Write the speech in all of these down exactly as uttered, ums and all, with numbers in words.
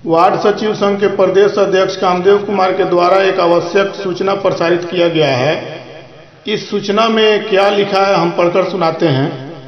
Ward सचिव संघ के प्रदेश अध्यक्ष कामदेव कुमार के द्वारा एक आवश्यक सूचना प्रसारित किया गया है। इस सूचना में क्या लिखा है हम पढ़कर सुनाते हैं।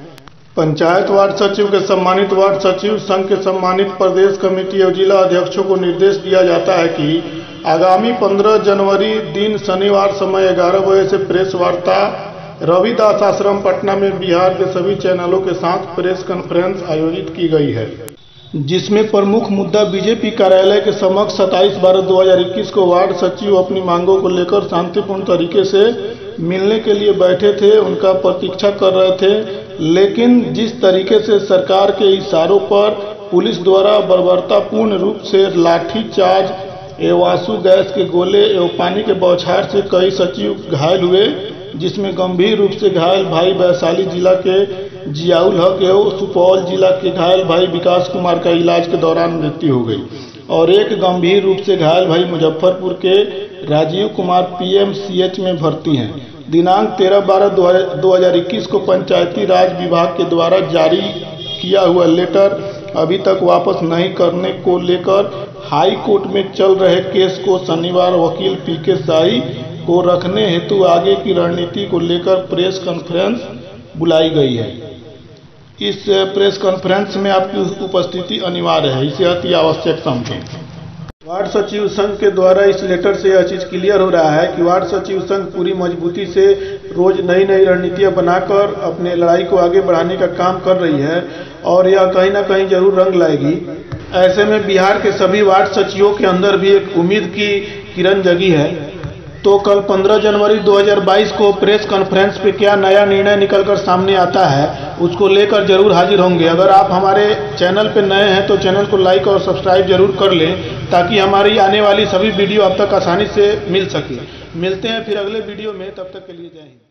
पंचायत वार्ड सचिव के सम्मानित वार्ड सचिव संघ के सम्मानित प्रदेश कमेटी और जिला अध्यक्षों को निर्देश दिया जाता है कि आगामी पंद्रह जनवरी दिन शनिवार समय ग्यारह बजे से प्रेस वार्ता रविदास आश्रम पटना में बिहार के सभी चैनलों के साथ प्रेस कॉन्फ्रेंस आयोजित की गई है, जिसमें प्रमुख मुद्दा बीजेपी कार्यालय के समक्ष सत्ताईस बारह दो हज़ार इक्कीस को वार्ड सचिव अपनी मांगों को लेकर शांतिपूर्ण तरीके से मिलने के लिए बैठे थे, उनका प्रतीक्षा कर रहे थे। लेकिन जिस तरीके से सरकार के इशारों पर पुलिस द्वारा बर्बरतापूर्ण रूप से लाठीचार्ज एवं आंसू गैस के गोले एवं पानी के बौछार से कई सचिव घायल हुए, जिसमें गंभीर रूप से घायल भाई वैशाली जिला के जियाउल हक एवं सुपौल जिला के घायल भाई विकास कुमार का इलाज के दौरान मृत्यु हो गई और एक गंभीर रूप से घायल भाई मुजफ्फरपुर के राजीव कुमार पीएमसीएच में भर्ती हैं। दिनांक तेरह बारह दो हज़ार इक्कीस को पंचायती राज विभाग के द्वारा जारी किया हुआ लेटर अभी तक वापस नहीं करने को लेकर हाई कोर्ट में चल रहे केस को शनिवार वकील पीके शाही को रखने हेतु आगे की रणनीति को लेकर प्रेस कॉन्फ्रेंस बुलाई गई है। इस प्रेस कॉन्फ्रेंस में आपकी उपस्थिति अनिवार्य है, इसे अति आवश्यक समझें। वार्ड सचिव संघ के द्वारा इस लेटर से यह चीज़ क्लियर हो रहा है कि वार्ड सचिव संघ पूरी मजबूती से रोज नई नई रणनीतियां बनाकर अपने लड़ाई को आगे बढ़ाने का काम कर रही है और यह कहीं ना कहीं जरूर रंग लाएगी। ऐसे में बिहार के सभी वार्ड सचिवों के अंदर भी एक उम्मीद की किरण जगी है। तो कल पंद्रह जनवरी दो हज़ार बाईस को प्रेस कॉन्फ्रेंस पे क्या नया निर्णय निकलकर सामने आता है उसको लेकर जरूर हाजिर होंगे। अगर आप हमारे चैनल पे नए हैं तो चैनल को लाइक और सब्सक्राइब जरूर कर लें ताकि हमारी आने वाली सभी वीडियो आप तक आसानी से मिल सके। मिलते हैं फिर अगले वीडियो में, तब तक के लिए जय हिंद।